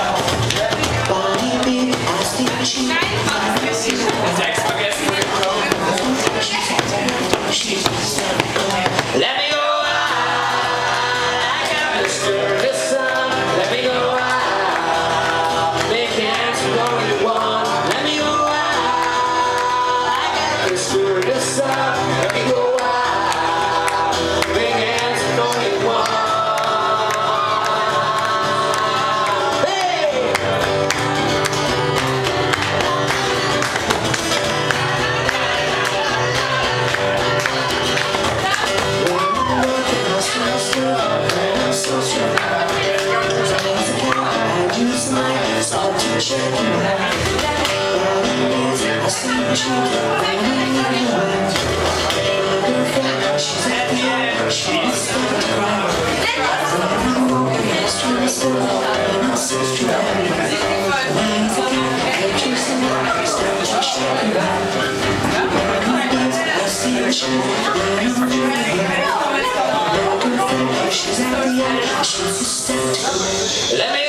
Let me go out like a Mr. the sun. Let me go out, big hands with only one. Let me go out like a Mr. the sun. Let me go out, big hands with only one. Hey! Start to check you out. I see what you do. She's at the end. She's starting to cry. I'm walking past you, I'm still alive. I'm so strong. I'm choosing to start to check you out. I see what you do. She's at the end. She's just starting to cry. Let me